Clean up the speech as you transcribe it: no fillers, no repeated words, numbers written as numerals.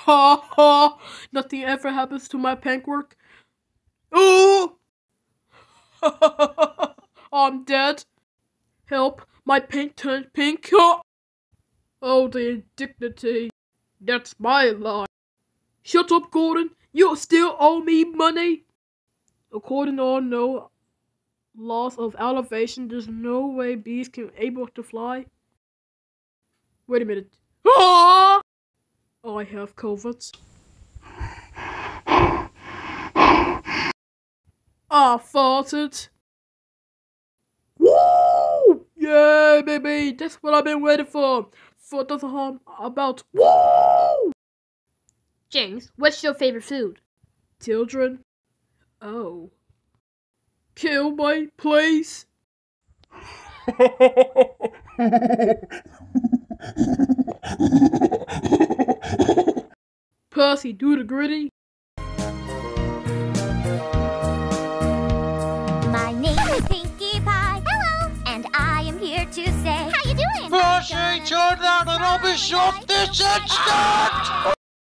Ha ha! Nothing ever happens to my paintwork. Oh! I'm dead. Help! My paint turned pink. Oh, the indignity. That's my line. Shut up, Gordon. You still owe me money. According to all no laws of elevation, there's no way bees can able to fly. Wait a minute. Ah! I have COVID. I farted. Woo! Yeah, baby. That's what I've been waiting for. For the harm about. Woo! James, what's your favorite food? Children. Oh. Kill my place. Percy, do the gritty. My name is Pinkie Pie. Hello. And I am here to say, how you doing? Percy, turn down and I'll be shot this instant!